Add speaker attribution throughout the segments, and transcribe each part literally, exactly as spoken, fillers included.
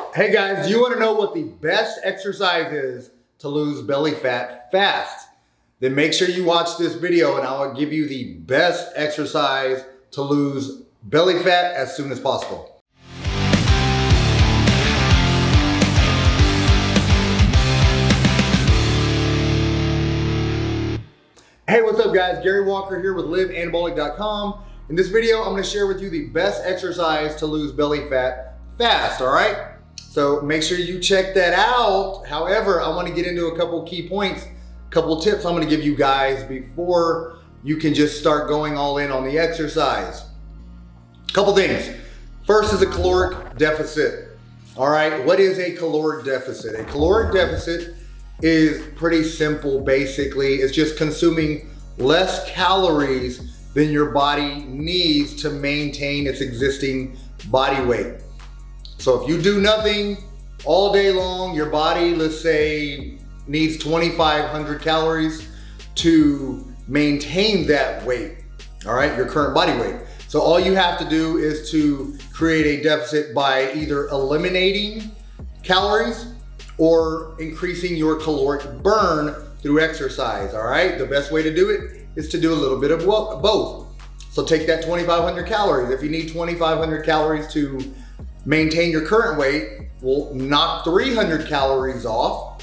Speaker 1: Hey guys, do you want to know what the best exercise is to lose belly fat fast? Then make sure you watch this video and I'll give you the best exercise to lose belly fat as soon as possible. Hey, what's up guys? Gary Walker here with live anabolic dot com. In this video, I'm gonna share with you the best exercise to lose belly fat fast, all right? So make sure you check that out. However, I wanna get into a couple key points, a couple tips I'm gonna give you guys before you can just start going all in on the exercise. Couple things. First is a caloric deficit. All right, what is a caloric deficit? A caloric deficit is pretty simple, basically. It's just consuming less calories than your body needs to maintain its existing body weight. So if you do nothing all day long, your body, let's say, needs twenty-five hundred calories to maintain that weight, all right, your current body weight. So all you have to do is to create a deficit by either eliminating calories or increasing your caloric burn through exercise, all right? The best way to do it is to do a little bit of both. So take that twenty-five hundred calories. If you need twenty-five hundred calories to maintain your current weight, we'll knock three hundred calories off,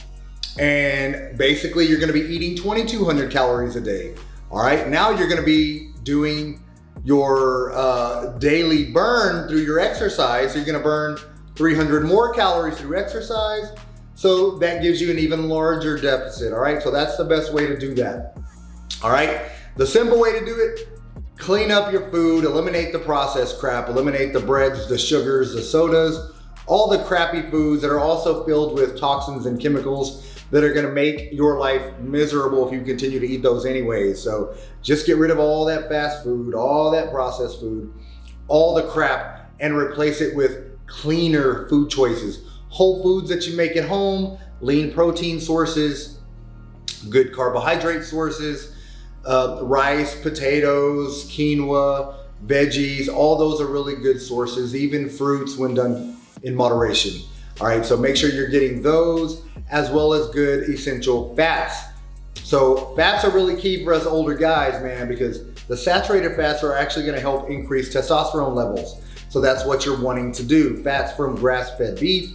Speaker 1: and basically you're gonna be eating twenty-two hundred calories a day, all right? Now you're gonna be doing your uh, daily burn through your exercise. So you're gonna burn three hundred more calories through exercise. So that gives you an even larger deficit, all right? So that's the best way to do that, all right? The simple way to do it, clean up your food, eliminate the processed crap, eliminate the breads, the sugars, the sodas, all the crappy foods that are also filled with toxins and chemicals that are gonna make your life miserable if you continue to eat those anyways. So just get rid of all that fast food, all that processed food, all the crap, and replace it with cleaner food choices. Whole foods that you make at home, lean protein sources, good carbohydrate sources, uh, rice, potatoes, quinoa, veggies, all those are really good sources, even fruits when done in moderation. All right, so make sure you're getting those as well as good essential fats. So fats are really key for us older guys, man, because the saturated fats are actually gonna help increase testosterone levels. So that's what you're wanting to do. Fats from grass-fed beef,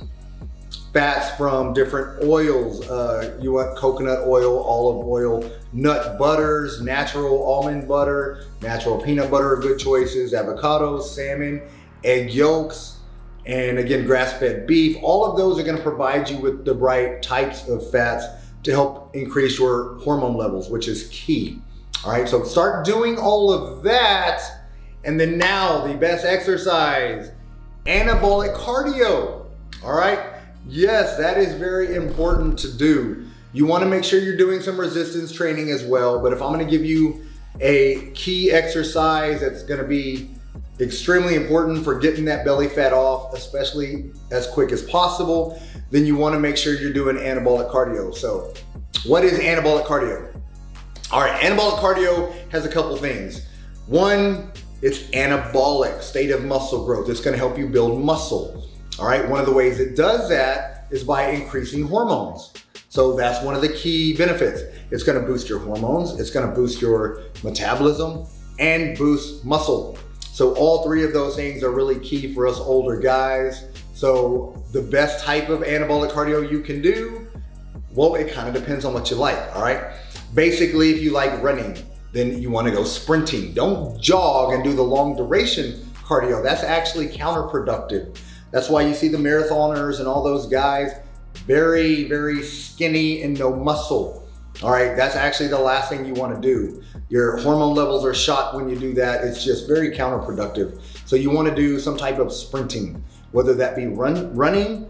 Speaker 1: fats from different oils. Uh, you want coconut oil, olive oil, nut butters, natural almond butter, natural peanut butter are good choices, avocados, salmon, egg yolks, and again, grass-fed beef. All of those are gonna provide you with the right types of fats to help increase your hormone levels, which is key. All right, so start doing all of that. And then now the best exercise, anabolic cardio, all right? Yes, that is very important to do. You wanna make sure you're doing some resistance training as well, but if I'm gonna give you a key exercise that's gonna be extremely important for getting that belly fat off, especially as quick as possible, then you wanna make sure you're doing anabolic cardio. So what is anabolic cardio? All right, anabolic cardio has a couple things. One, it's anabolic, state of muscle growth. It's gonna help you build muscle. All right, one of the ways it does that is by increasing hormones. So that's one of the key benefits. It's gonna boost your hormones, it's gonna boost your metabolism, and boost muscle. So all three of those things are really key for us older guys. So the best type of anabolic cardio you can do, well, it kind of depends on what you like, all right? Basically, if you like running, then you wanna go sprinting. Don't jog and do the long duration cardio. That's actually counterproductive. That's why you see the marathoners and all those guys, very, very skinny and no muscle. All right, that's actually the last thing you wanna do. Your hormone levels are shot when you do that. It's just very counterproductive. So you wanna do some type of sprinting, whether that be run, running,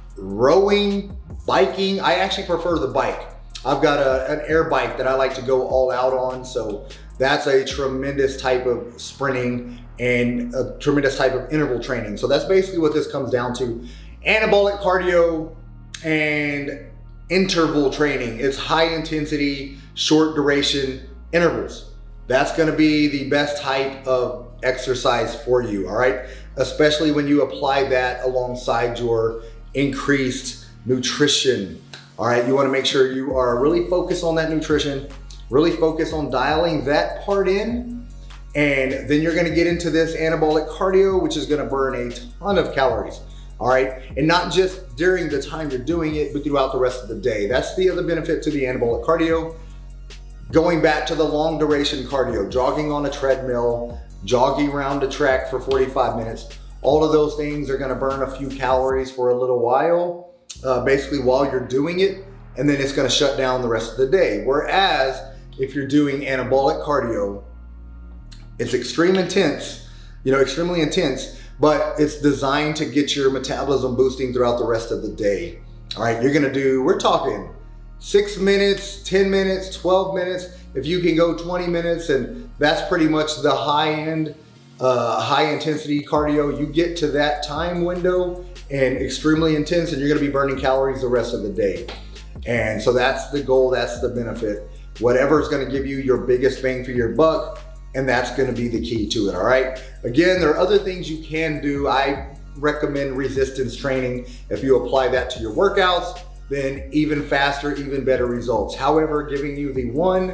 Speaker 1: rowing, biking. I actually prefer the bike. I've got a, an air bike that I like to go all out on, so that's a tremendous type of sprinting and a tremendous type of interval training. So that's basically what this comes down to. Anabolic cardio and interval training. It's high intensity, short duration intervals. That's gonna be the best type of exercise for you, all right? Especially when you apply that alongside your increased nutrition. All right, you wanna make sure you are really focused on that nutrition, really focus on dialing that part in, and then you're gonna get into this anabolic cardio, which is gonna burn a ton of calories. All right, and not just during the time you're doing it, but throughout the rest of the day. That's the other benefit to the anabolic cardio. Going back to the long duration cardio, jogging on a treadmill, jogging around the track for forty-five minutes, all of those things are gonna burn a few calories for a little while, uh, basically while you're doing it, and then it's gonna shut down the rest of the day. Whereas if you're doing anabolic cardio, it's extreme intense, you know, extremely intense, but it's designed to get your metabolism boosting throughout the rest of the day. All right, you're gonna do, we're talking six minutes, ten minutes, twelve minutes. If you can go twenty minutes, and that's pretty much the high end, uh, high intensity cardio. You get to that time window and extremely intense, and you're gonna be burning calories the rest of the day. And so that's the goal, that's the benefit. Whatever is gonna give you your biggest bang for your buck, and that's gonna be the key to it, all right? Again, there are other things you can do. I recommend resistance training. If you apply that to your workouts, then even faster, even better results. However, giving you the one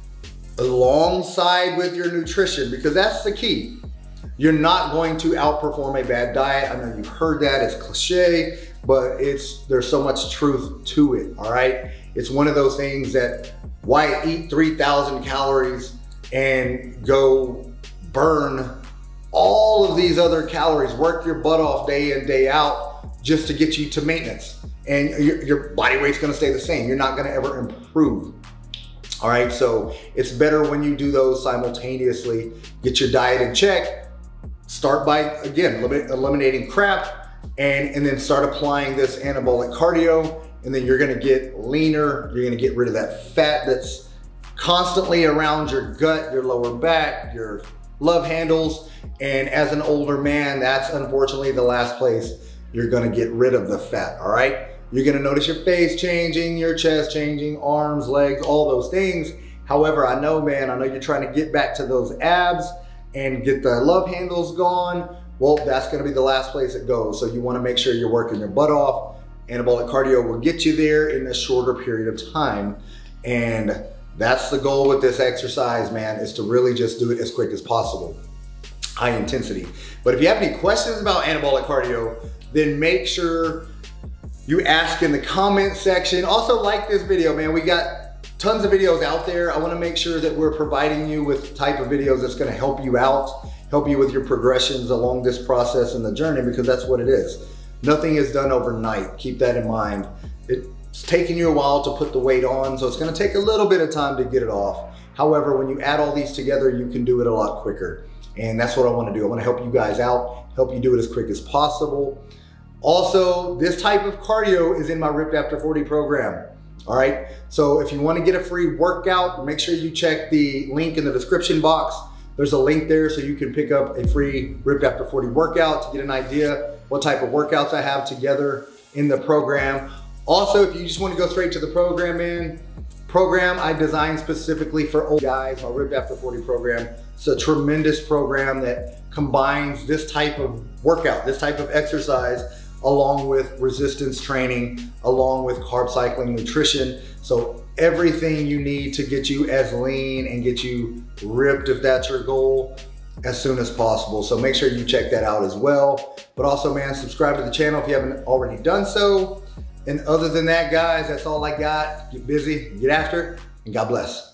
Speaker 1: alongside with your nutrition, because that's the key. You're not going to outperform a bad diet. I know you've heard that, it's cliche, but it's there's so much truth to it, all right? It's one of those things that, why eat three thousand calories and go burn all of these other calories, work your butt off day in, day out, just to get you to maintenance. And your, your body weight's gonna stay the same. You're not gonna ever improve. All right, so it's better when you do those simultaneously. Get your diet in check. Start by, again, eliminating crap, and, and then start applying this anabolic cardio, and then you're gonna get leaner. You're gonna get rid of that fat that's constantly around your gut, your lower back, your love handles. And as an older man, that's unfortunately the last place you're gonna get rid of the fat, all right? You're gonna notice your face changing, your chest changing, arms, legs, all those things. However, I know, man, I know you're trying to get back to those abs and get the love handles gone. Well, that's gonna be the last place it goes. So you wanna make sure you're working your butt off. Anabolic cardio will get you there in a shorter period of time. And that's the goal with this exercise, man, is to really just do it as quick as possible. High intensity. But if you have any questions about anabolic cardio, then make sure you ask in the comment section. Also, like this video, man. We got tons of videos out there. I wanna make sure that we're providing you with the type of videos that's gonna help you out, help you with your progressions along this process and the journey, because that's what it is. Nothing is done overnight. Keep that in mind. It's taking you a while to put the weight on, so it's gonna take a little bit of time to get it off. However, when you add all these together, you can do it a lot quicker. And that's what I wanna do. I wanna help you guys out, help you do it as quick as possible. Also, this type of cardio is in my Ripped After forty program, all right? So if you wanna get a free workout, make sure you check the link in the description box. There's a link there so you can pick up a free Ripped After forty workout to get an idea what type of workouts I have together in the program. Also, if you just wanna go straight to the program, man, program I designed specifically for old guys, my Ripped After forty program. It's a tremendous program that combines this type of workout, this type of exercise, along with resistance training, along with carb cycling nutrition. So everything you need to get you as lean and get you ripped, if that's your goal, as soon as possible. So make sure you check that out as well. But also, man, subscribe to the channel if you haven't already done so. And other than that, guys, that's all I got. Get busy, get after, and God bless.